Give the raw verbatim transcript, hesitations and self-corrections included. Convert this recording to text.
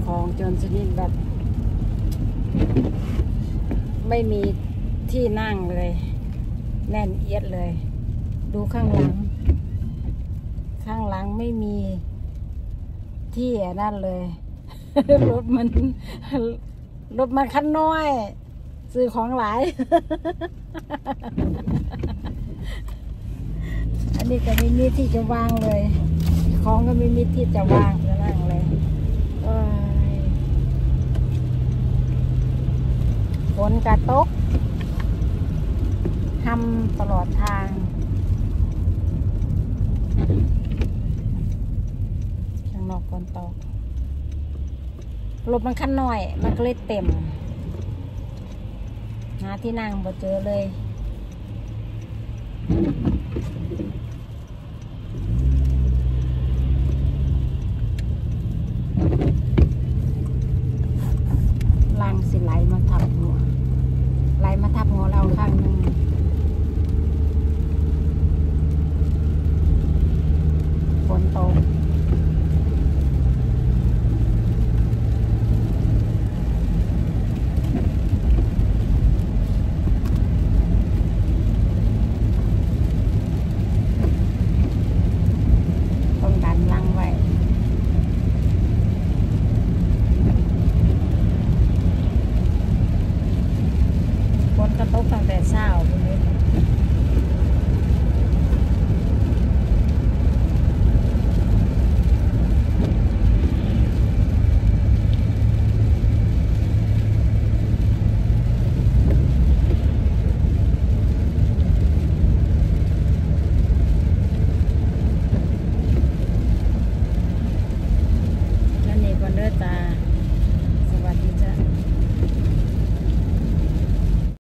ของจนชนิดแบบไม่มีที่นั่งเลยแน่นเอียดเลยดูข้างหลังข้างหลังไม่มีที่นั่นเลย รถมันรถมันคันน้อยซื้อของหลาย อันนี้ก็ไม่มีที่จะวางเลยของก็ไม่มีที่จะวางจะนั่งเลยฝนกระตกทำตลอดทางข้างนอกฝนตกรถมันคันน้อยมันก็เลยเต็มหาที่นั่งบ่เจอเลยลังสิไหลมาทับหัวไหลมาทับหัวเราข้างหนึ่งฝนตกต้องดันลังไว้ฝนกระตกตั้งแต่เช้าเลยแล้วนี่ก่อนเด้อจ้า